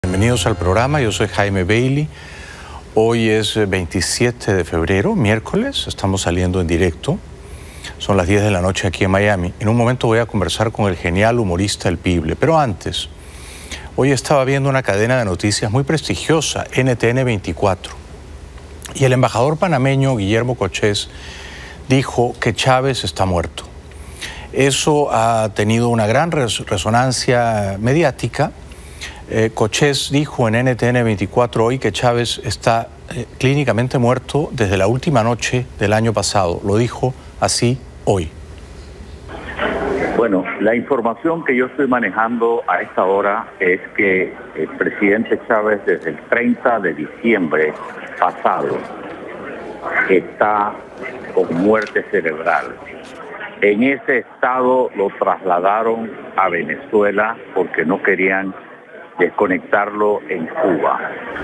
Bienvenidos al programa, yo soy Jaime Bailey. Hoy es 27 de febrero, miércoles, estamos saliendo en directo. Son las 10 de la noche aquí en Miami. En un momento voy a conversar con el genial humorista El Pible, pero antes, hoy estaba viendo una cadena de noticias muy prestigiosa, NTN 24, y el embajador panameño Guillermo Cochés dijo que Chávez está muerto. Eso ha tenido una gran resonancia mediática. Cochés dijo en NTN 24 hoy que Chávez está clínicamente muerto desde la última noche del año pasado. Lo dijo así hoy. Bueno, la información que yo estoy manejando a esta hora es que el presidente Chávez desde el 30 de diciembre pasado está con muerte cerebral. En ese estado lo trasladaron a Venezuela porque no querían desconectarlo en Cuba.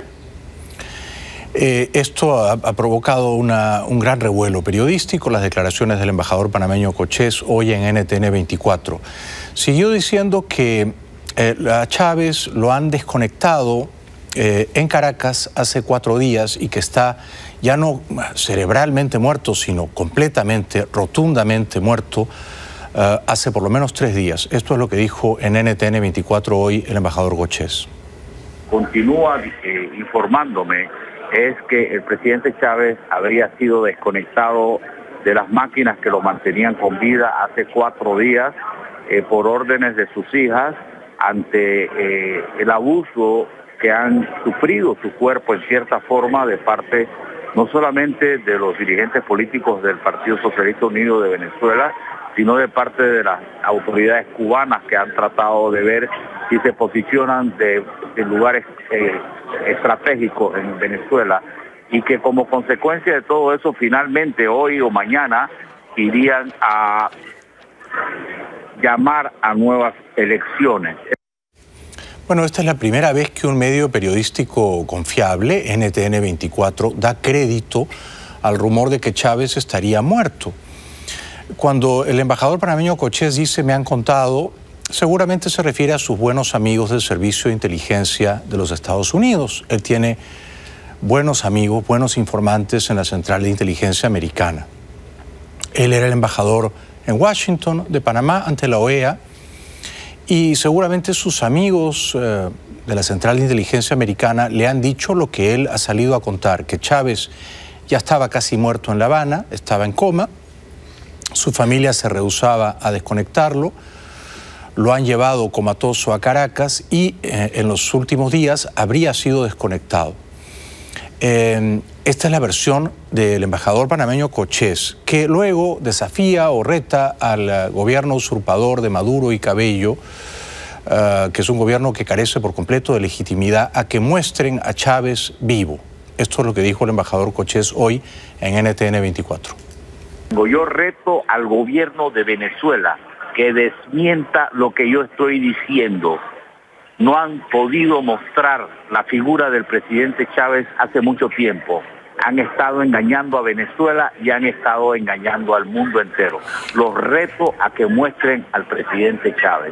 Esto ha provocado un gran revuelo periodístico, las declaraciones del embajador panameño Cochés hoy en NTN 24. Siguió diciendo que a Chávez lo han desconectado en Caracas hace 4 días y que está ya no cerebralmente muerto, sino completamente, rotundamente muerto hace por lo menos 3 días. Esto es lo que dijo en NTN 24 hoy el embajador Cochés. Continúa informándome es que el presidente Chávez habría sido desconectado de las máquinas que lo mantenían con vida hace 4 días por órdenes de sus hijas ante el abuso que han sufrido su cuerpo en cierta forma de parte no solamente de los dirigentes políticos del Partido Socialista Unido de Venezuela, sino de parte de las autoridades cubanas que han tratado de ver si se posicionan en lugares estratégicos en Venezuela y que como consecuencia de todo eso finalmente hoy o mañana irían a llamar a nuevas elecciones. Bueno, esta es la primera vez que un medio periodístico confiable, NTN 24, da crédito al rumor de que Chávez estaría muerto. Cuando el embajador panameño Cochés dice "me han contado", seguramente se refiere a sus buenos amigos del Servicio de Inteligencia de los Estados Unidos. Él tiene buenos amigos, buenos informantes en la Central de Inteligencia Americana. Él era el embajador en Washington de Panamá ante la OEA y seguramente sus amigos de la Central de Inteligencia Americana le han dicho lo que él ha salido a contar, que Chávez ya estaba casi muerto en La Habana, estaba en coma. Su familia se rehusaba a desconectarlo, lo han llevado comatoso a Caracas y en los últimos días habría sido desconectado. Esta es la versión del embajador panameño Cochés, que luego desafía o reta al gobierno usurpador de Maduro y Cabello, que es un gobierno que carece por completo de legitimidad, a que muestren a Chávez vivo. Esto es lo que dijo el embajador Cochés hoy en NTN 24. Yo reto al gobierno de Venezuela que desmienta lo que yo estoy diciendo. No han podido mostrar la figura del presidente Chávez hace mucho tiempo. Han estado engañando a Venezuela y han estado engañando al mundo entero. Los reto a que muestren al presidente Chávez.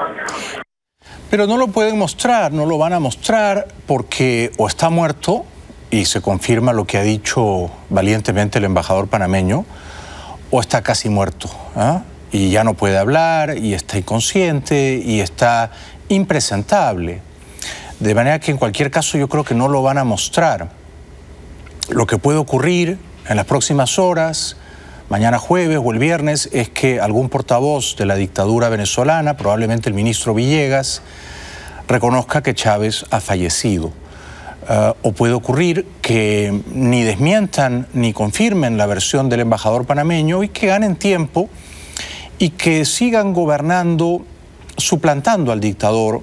Pero no lo pueden mostrar, no lo van a mostrar porque o está muerto, y se confirma lo que ha dicho valientemente el embajador panameño, o está casi muerto, y ya no puede hablar, y está inconsciente, y está impresentable. De manera que en cualquier caso yo creo que no lo van a mostrar. Lo que puede ocurrir en las próximas horas, mañana jueves o el viernes, es que algún portavoz de la dictadura venezolana, probablemente el ministro Villegas, reconozca que Chávez ha fallecido. O puede ocurrir que ni desmientan ni confirmen la versión del embajador panameño y que ganen tiempo y que sigan gobernando, suplantando al dictador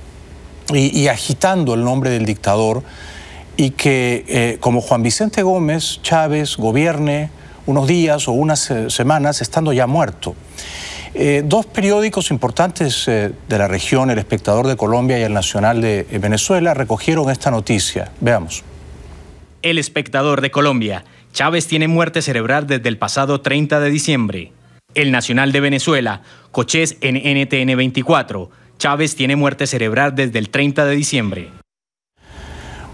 y agitando el nombre del dictador, y que como Juan Vicente Gómez, Chávez gobierne unos días o unas semanas estando ya muerto. 2 periódicos importantes de la región, El Espectador de Colombia y El Nacional de Venezuela, recogieron esta noticia. Veamos. El Espectador de Colombia. Chávez tiene muerte cerebral desde el pasado 30 de diciembre. El Nacional de Venezuela. Cochés en NTN 24. Chávez tiene muerte cerebral desde el 30 de diciembre.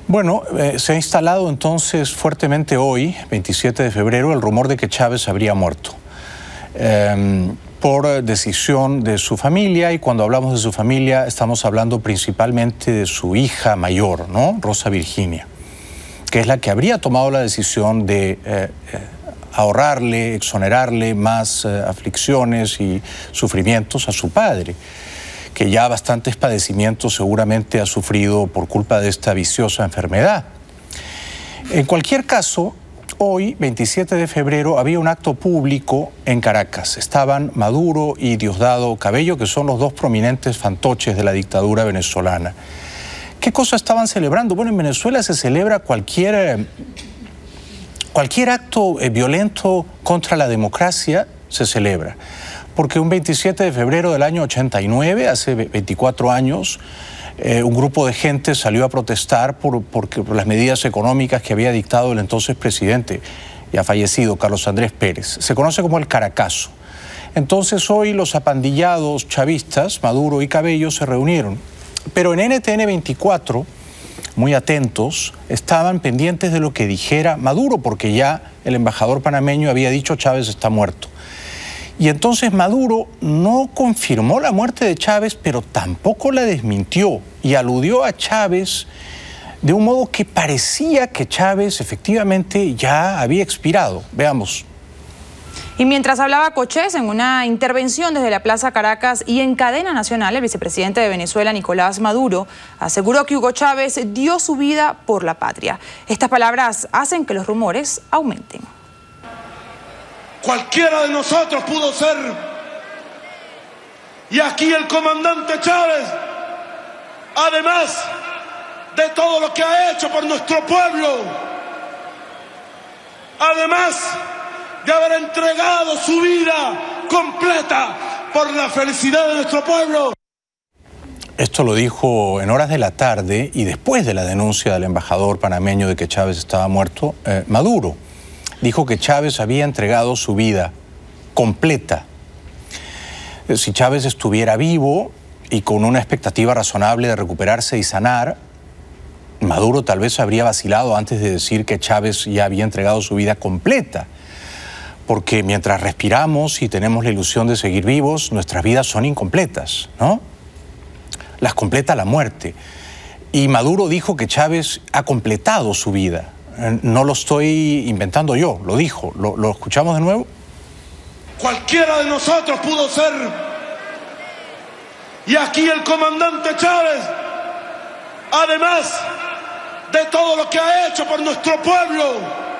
Bueno, se ha instalado entonces fuertemente hoy, 27 de febrero, el rumor de que Chávez habría muerto. Por decisión de su familia, y cuando hablamos de su familia estamos hablando principalmente de su hija mayor, ¿no? Rosa Virginia, que es la que habría tomado la decisión de ahorrarle, exonerarle más aflicciones y sufrimientos a su padre, que ya bastantes padecimientos seguramente ha sufrido por culpa de esta viciosa enfermedad. En cualquier caso, hoy, 27 de febrero, había un acto público en Caracas. Estaban Maduro y Diosdado Cabello, que son los dos prominentes fantoches de la dictadura venezolana. ¿Qué cosa estaban celebrando? Bueno, en Venezuela se celebra cualquier acto violento contra la democracia, se celebra. Porque un 27 de febrero del año 89, hace 24 años, un grupo de gente salió a protestar por las medidas económicas que había dictado el entonces presidente, ya fallecido, Carlos Andrés Pérez. Se conoce como el Caracazo. Entonces hoy los apandillados chavistas, Maduro y Cabello, se reunieron. Pero en NTN 24, muy atentos, estaban pendientes de lo que dijera Maduro, porque ya el embajador panameño había dicho Chávez está muerto. Y entonces Maduro no confirmó la muerte de Chávez, pero tampoco la desmintió y aludió a Chávez de un modo que parecía que Chávez efectivamente ya había expirado. Veamos. Y mientras hablaba Cochés en una intervención desde la Plaza Caracas y en cadena nacional, el vicepresidente de Venezuela, Nicolás Maduro, aseguró que Hugo Chávez dio su vida por la patria. Estas palabras hacen que los rumores aumenten. Cualquiera de nosotros pudo ser. Y aquí el comandante Chávez, además de todo lo que ha hecho por nuestro pueblo, además de haber entregado su vida completa por la felicidad de nuestro pueblo. Esto lo dijo en horas de la tarde y después de la denuncia del embajador panameño de que Chávez estaba muerto, Maduro. Dijo que Chávez había entregado su vida completa. Si Chávez estuviera vivo y con una expectativa razonable de recuperarse y sanar, Maduro tal vez habría vacilado antes de decir que Chávez ya había entregado su vida completa. Porque mientras respiramos y tenemos la ilusión de seguir vivos, nuestras vidas son incompletas, ¿no? Las completa la muerte. Y Maduro dijo que Chávez ha completado su vida. No lo estoy inventando yo, lo dijo. ¿Lo escuchamos de nuevo? Cualquiera de nosotros pudo ser. Y aquí el comandante Chávez, además de todo lo que ha hecho por nuestro pueblo,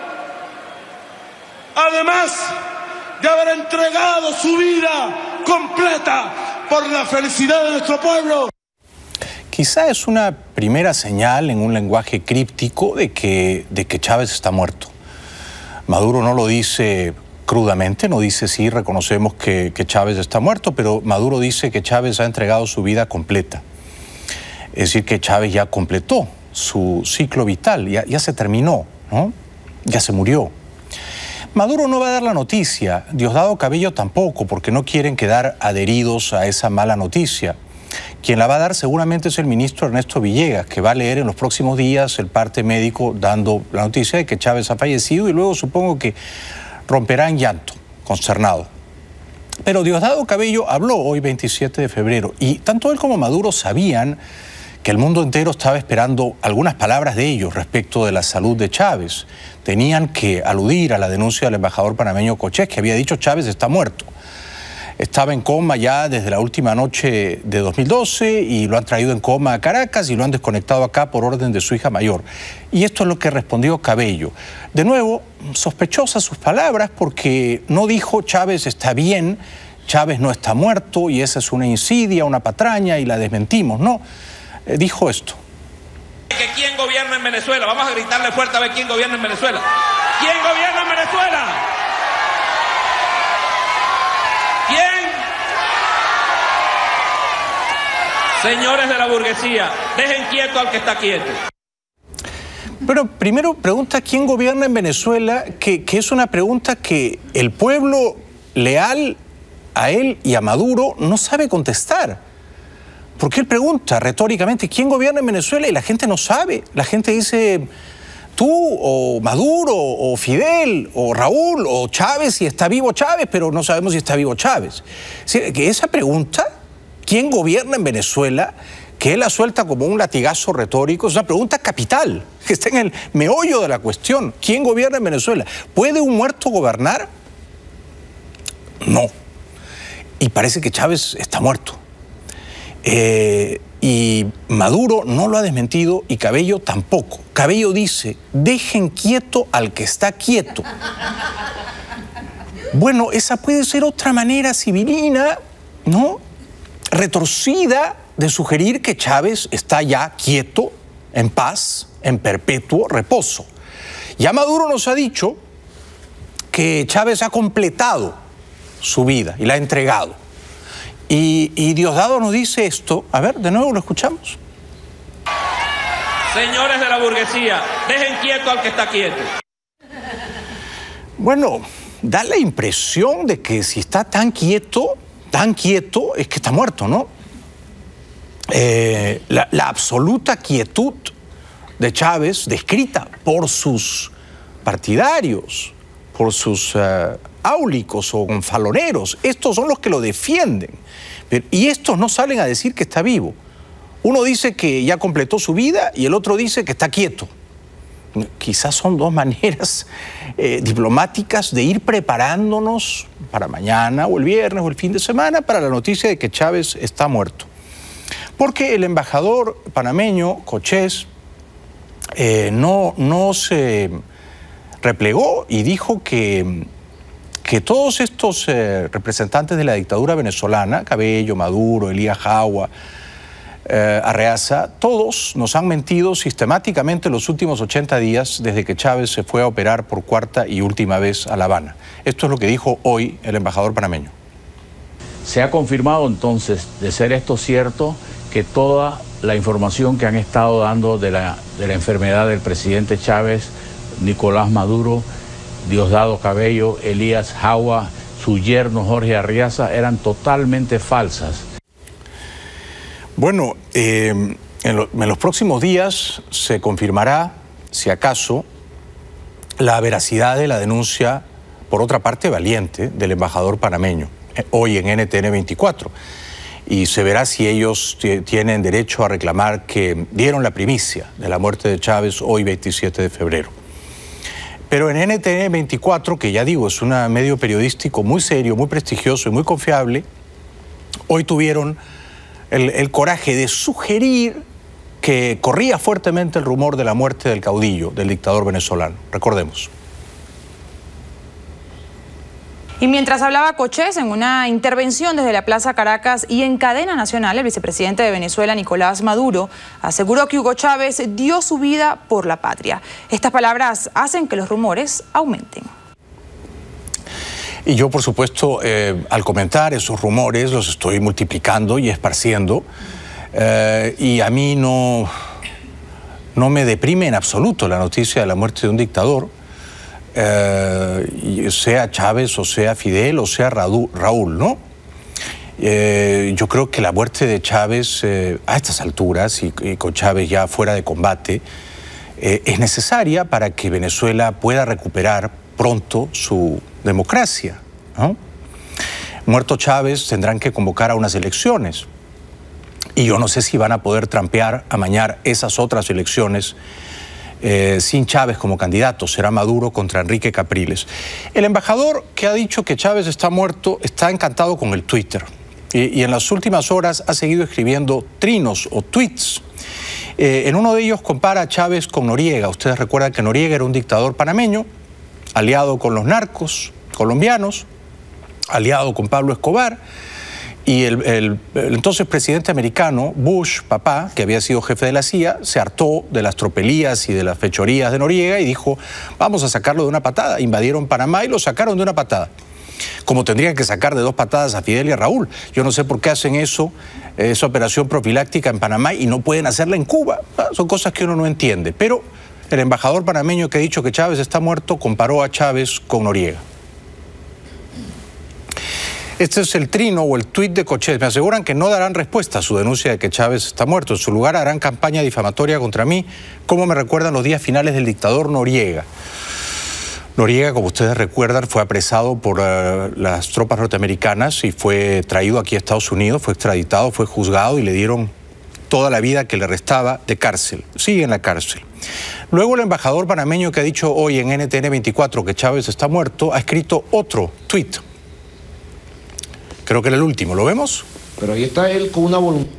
además de haber entregado su vida completa por la felicidad de nuestro pueblo. Quizá es una primera señal en un lenguaje críptico de que Chávez está muerto. Maduro no lo dice crudamente, no dice sí, reconocemos que Chávez está muerto, pero Maduro dice que Chávez ha entregado su vida completa. Es decir, que Chávez ya completó su ciclo vital, ya se terminó, ¿no? Ya se murió. Maduro no va a dar la noticia, Diosdado Cabello tampoco, porque no quieren quedar adheridos a esa mala noticia. Quien la va a dar seguramente es el ministro Ernesto Villegas, que va a leer en los próximos días el parte médico dando la noticia de que Chávez ha fallecido y luego supongo que romperá en llanto, consternado. Pero Diosdado Cabello habló hoy 27 de febrero y tanto él como Maduro sabían que el mundo entero estaba esperando algunas palabras de ellos respecto de la salud de Chávez. Tenían que aludir a la denuncia del embajador panameño Cochés, que había dicho Chávez está muerto. Estaba en coma ya desde la última noche de 2012 y lo han traído en coma a Caracas y lo han desconectado acá por orden de su hija mayor. Y esto es lo que respondió Cabello. De nuevo, sospechosas sus palabras porque no dijo Chávez está bien, Chávez no está muerto y esa es una insidia, una patraña y la desmentimos. No, dijo esto. ¿Quién gobierna en Venezuela? Vamos a gritarle fuerte a ver quién gobierna en Venezuela. ¿Quién gobierna en Venezuela? ¿Quién? Señores de la burguesía, dejen quieto al que está quieto. Pero primero pregunta quién gobierna en Venezuela, que es una pregunta que el pueblo leal a él y a Maduro no sabe contestar. porque él pregunta retóricamente, ¿quién gobierna en Venezuela? Y la gente no sabe. La gente dice, tú, o Maduro, o Fidel, o Raúl, o Chávez, si está vivo Chávez, pero no sabemos si está vivo Chávez. Es decir, que esa pregunta, ¿quién gobierna en Venezuela?, que él la suelta como un latigazo retórico, es una pregunta capital, que está en el meollo de la cuestión. ¿Quién gobierna en Venezuela? ¿Puede un muerto gobernar? No. Y parece que Chávez está muerto. Y Maduro no lo ha desmentido y Cabello tampoco. Cabello dice, dejen quieto al que está quieto. Bueno, esa puede ser otra manera civilina, ¿no?, retorcida, de sugerir que Chávez está ya quieto, en paz, en perpetuo reposo. Ya Maduro nos ha dicho que Chávez ha completado su vida y la ha entregado. Y Diosdado nos dice esto. A ver, de nuevo lo escuchamos. Señores de la burguesía, dejen quieto al que está quieto. Bueno, da la impresión de que si está tan quieto, es que está muerto, ¿no? La absoluta quietud de Chávez, descrita por sus partidarios, por sus áulicos o gonfaloneros, estos son los que lo defienden. Y estos no salen a decir que está vivo. Uno dice que ya completó su vida y el otro dice que está quieto. Quizás son dos maneras diplomáticas de ir preparándonos para mañana o el viernes o el fin de semana para la noticia de que Chávez está muerto. Porque el embajador panameño, Cochés, no se replegó y dijo que todos estos representantes de la dictadura venezolana, Cabello, Maduro, Elías Jaua, Arreaza, todos nos han mentido sistemáticamente los últimos 80 días desde que Chávez se fue a operar por cuarta y última vez a La Habana. Esto es lo que dijo hoy el embajador panameño. Se ha confirmado entonces, de ser esto cierto, que toda la información que han estado dando de la enfermedad del presidente Chávez, Nicolás Maduro, Diosdado Cabello, Elías Jaua, su yerno Jorge Arreaza, eran totalmente falsas. Bueno, en los próximos días se confirmará, si acaso, la veracidad de la denuncia, por otra parte valiente, del embajador panameño, hoy en NTN 24. Y se verá si ellos tienen derecho a reclamar que dieron la primicia de la muerte de Chávez hoy 27 de febrero. Pero en NTN 24, que ya digo, es un medio periodístico muy serio, muy prestigioso y muy confiable, hoy tuvieron el coraje de sugerir que corría fuertemente el rumor de la muerte del caudillo, del dictador venezolano. Recordemos. Y mientras hablaba Cochés en una intervención desde la Plaza Caracas y en cadena nacional, el vicepresidente de Venezuela, Nicolás Maduro, aseguró que Hugo Chávez dio su vida por la patria. Estas palabras hacen que los rumores aumenten. Y yo, por supuesto, al comentar esos rumores, los estoy multiplicando y esparciendo. Y a mí no me deprime en absoluto la noticia de la muerte de un dictador, sea Chávez o sea Fidel o sea Raúl, ¿no? Yo creo que la muerte de Chávez a estas alturas y con Chávez ya fuera de combate es necesaria para que Venezuela pueda recuperar pronto su democracia, ¿no? Muerto Chávez, tendrán que convocar a unas elecciones y yo no sé si van a poder trampear, amañar esas otras elecciones sin Chávez como candidato. Será Maduro contra Enrique Capriles. El embajador que ha dicho que Chávez está muerto está encantado con el Twitter y en las últimas horas ha seguido escribiendo trinos o tweets. En uno de ellos compara a Chávez con Noriega. Ustedes recuerdan que Noriega era un dictador panameño, aliado con los narcos colombianos, aliado con Pablo Escobar, y el entonces presidente americano, Bush, papá, que había sido jefe de la CIA, se hartó de las tropelías y de las fechorías de Noriega y dijo, vamos a sacarlo de una patada. Invadieron Panamá y lo sacaron de una patada. Como tendrían que sacar de dos patadas a Fidel y a Raúl. Yo no sé por qué hacen eso, esa operación profiláctica en Panamá y no pueden hacerla en Cuba. Son cosas que uno no entiende. Pero el embajador panameño que ha dicho que Chávez está muerto comparó a Chávez con Noriega. Este es el trino o el tuit de Cochet. Me aseguran que no darán respuesta a su denuncia de que Chávez está muerto. En su lugar harán campaña difamatoria contra mí, como me recuerdan los días finales del dictador Noriega. Noriega, como ustedes recuerdan, fue apresado por las tropas norteamericanas y fue traído aquí a Estados Unidos, fue extraditado, fue juzgado y le dieron toda la vida que le restaba de cárcel. Sigue en la cárcel. Luego el embajador panameño que ha dicho hoy en NTN 24 que Chávez está muerto, ha escrito otro tuit. Creo que era el último, ¿lo vemos? Pero ahí está él con una voluntad.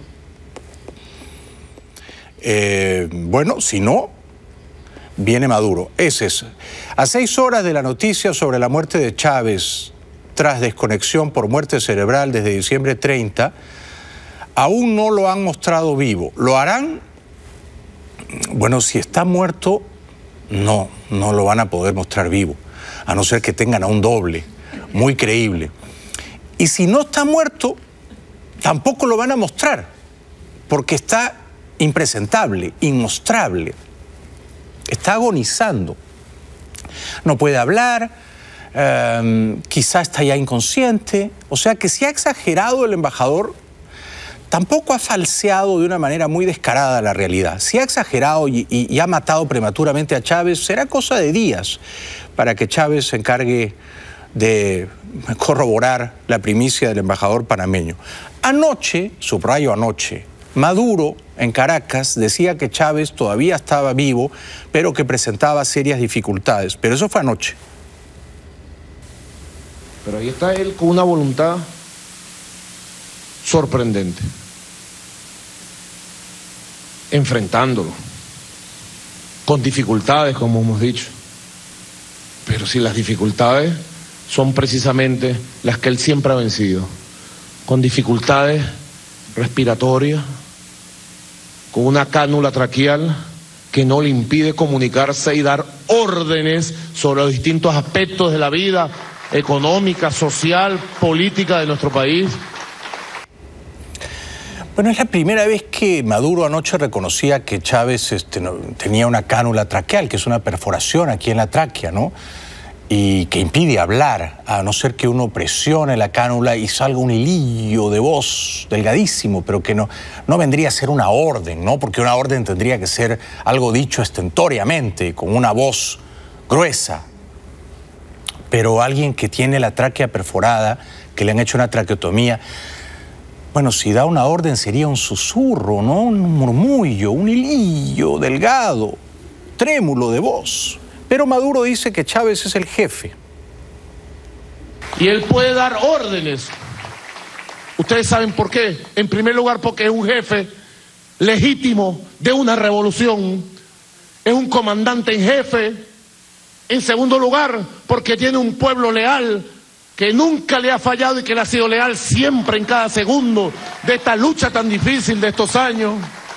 Bueno, si no, viene Maduro. Ese es. A 6 horas de la noticia sobre la muerte de Chávez tras desconexión por muerte cerebral desde diciembre 30, aún no lo han mostrado vivo. ¿Lo harán? Bueno, si está muerto, no lo van a poder mostrar vivo, a no ser que tengan a un doble, muy creíble. Y si no está muerto, tampoco lo van a mostrar, porque está impresentable, inmostrable. Está agonizando. No puede hablar, quizá está ya inconsciente. O sea que si ha exagerado el embajador, tampoco ha falseado de una manera muy descarada la realidad. Si ha exagerado y ha matado prematuramente a Chávez, será cosa de días para que Chávez se encargue de corroborar la primicia del embajador panameño. Anoche, subrayo anoche, Maduro en Caracas decía que Chávez todavía estaba vivo, pero que presentaba serias dificultades. Pero eso fue anoche. Pero ahí está él con una voluntad sorprendente, enfrentándolo, con dificultades, como hemos dicho. Pero si las dificultades son precisamente las que él siempre ha vencido, con dificultades respiratorias, con una cánula traqueal que no le impide comunicarse y dar órdenes sobre los distintos aspectos de la vida económica, social, política de nuestro país. Bueno, es la primera vez que Maduro anoche reconocía que Chávez tenía una cánula traqueal, que es una perforación aquí en la tráquea, ¿no? Y que impide hablar, a no ser que uno presione la cánula y salga un hilillo de voz delgadísimo, pero que no vendría a ser una orden, ¿no? Porque una orden tendría que ser algo dicho estentóreamente, con una voz gruesa. Pero alguien que tiene la tráquea perforada, que le han hecho una traqueotomía, bueno, si da una orden sería un susurro, ¿no? Un murmullo, un hilillo delgado, trémulo de voz. Pero Maduro dice que Chávez es el jefe. Y él puede dar órdenes. Ustedes saben por qué. En primer lugar, porque es un jefe legítimo de una revolución. Es un comandante en jefe. En segundo lugar, porque tiene un pueblo leal que nunca le ha fallado y que le ha sido leal siempre en cada segundo de esta lucha tan difícil de estos años.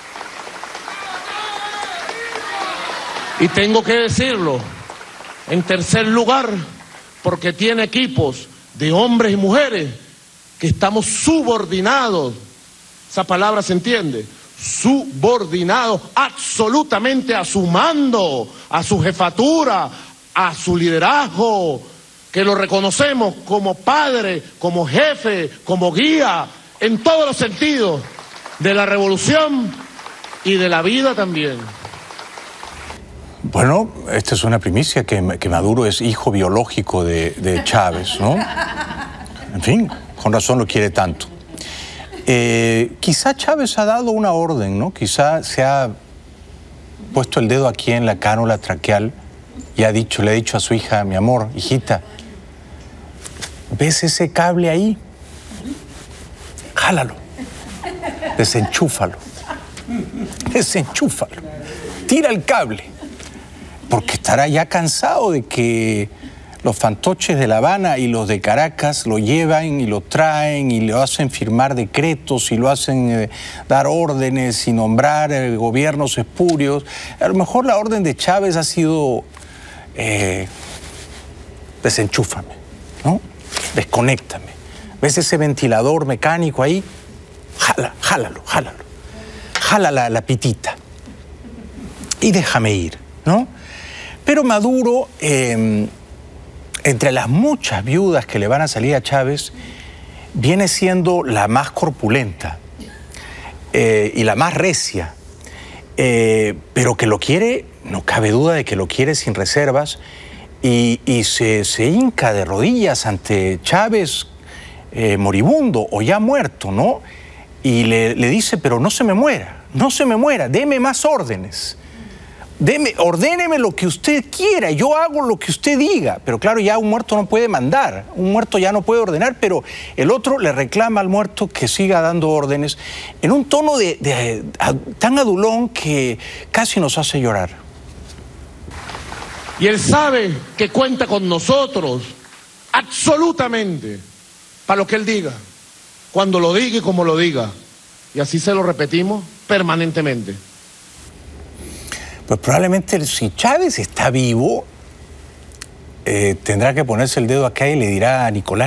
Y tengo que decirlo, en tercer lugar, porque tiene equipos de hombres y mujeres que estamos subordinados, esa palabra se entiende, subordinados absolutamente a su mando, a su jefatura, a su liderazgo, que lo reconocemos como padre, como jefe, como guía, en todos los sentidos de la revolución y de la vida también. Bueno, esta es una primicia, que Maduro es hijo biológico de Chávez, ¿no? En fin, con razón lo quiere tanto. Quizá Chávez ha dado una orden, ¿no? Quizá se ha puesto el dedo aquí en la cánula traqueal y le ha dicho a su hija: mi amor, hijita, ¿ves ese cable ahí? Jálalo, desenchúfalo, tira el cable. Porque estará ya cansado de que los fantoches de La Habana y los de Caracas lo llevan y lo traen y lo hacen firmar decretos y lo hacen dar órdenes y nombrar gobiernos espurios. A lo mejor la orden de Chávez ha sido desenchúfame, ¿no? Desconéctame. ¿Ves ese ventilador mecánico ahí? Jálalo. Jala la pitita y déjame ir, ¿no? Pero Maduro, entre las muchas viudas que le van a salir a Chávez, viene siendo la más corpulenta y la más recia, pero que lo quiere, no cabe duda de que lo quiere sin reservas, y se hinca de rodillas ante Chávez moribundo o ya muerto, ¿no? Y le dice, pero no se me muera, no se me muera, deme más órdenes. Ordéneme lo que usted quiera, yo hago lo que usted diga. Pero claro, ya un muerto no puede mandar, un muerto ya no puede ordenar, pero el otro le reclama al muerto que siga dando órdenes en un tono tan adulón que casi nos hace llorar. Y él sabe que cuenta con nosotros absolutamente para lo que él diga, cuando lo diga y como lo diga. Y así se lo repetimos permanentemente. Pues probablemente si Chávez está vivo, tendrá que ponerse el dedo acá y le dirá a Nicolás,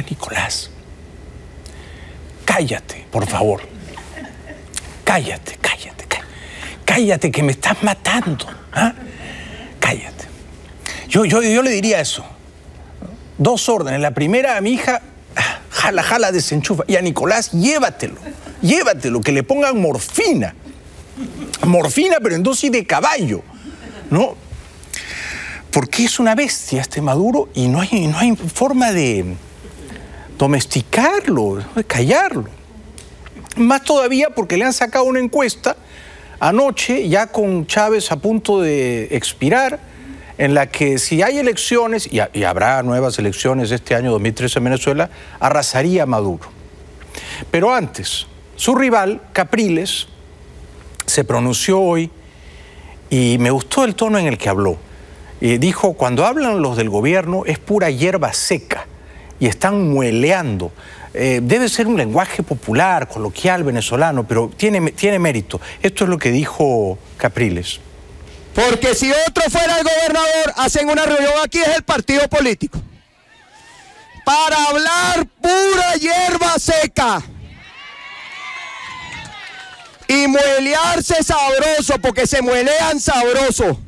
cállate, por favor. Cállate, que me estás matando. ¿Ah? Cállate. Yo le diría eso. 2 órdenes. La primera a mi hija, jala, desenchufa. Y a Nicolás, llévatelo, que le pongan morfina. Morfina, pero en dosis de caballo, ¿no? Porque es una bestia este Maduro y no hay forma de domesticarlo, de callarlo. Más todavía porque le han sacado una encuesta anoche, ya con Chávez a punto de expirar, en la que si hay elecciones, y habrá nuevas elecciones este año 2013 en Venezuela, arrasaría a Maduro. Pero antes, su rival, Capriles, se pronunció hoy y me gustó el tono en el que habló. Dijo, cuando hablan los del gobierno es pura hierba seca y están mueleando. Debe ser un lenguaje popular, coloquial, venezolano, pero tiene mérito. Esto es lo que dijo Capriles. Porque si otro fuera el gobernador, hacen una reunión aquí, es el partido político. Para hablar pura hierba seca. Y muelearse sabroso, porque se muelean sabroso.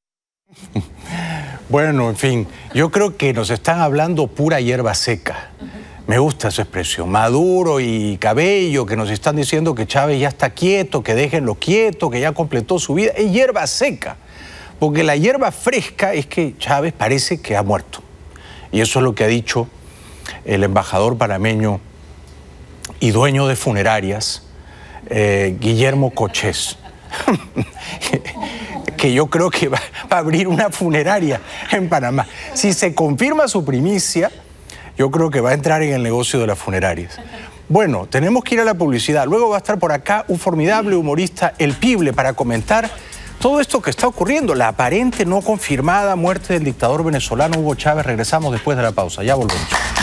Bueno, en fin, yo creo que nos están hablando pura hierba seca. Me gusta esa expresión. Maduro y Cabello, que nos están diciendo que Chávez ya está quieto, que déjenlo quieto, que ya completó su vida. Es hierba seca, porque la hierba fresca es que Chávez parece que ha muerto. Y eso es lo que ha dicho el embajador panameño y dueño de funerarias, Guillermo Cochés, que yo creo que va a abrir una funeraria en Panamá. Si se confirma su primicia, yo creo que va a entrar en el negocio de las funerarias. Bueno, tenemos que ir a la publicidad. Luego va a estar por acá un formidable humorista, El Pible, para comentar todo esto que está ocurriendo, la aparente no confirmada muerte del dictador venezolano Hugo Chávez. Regresamos después de la pausa. Ya volvemos.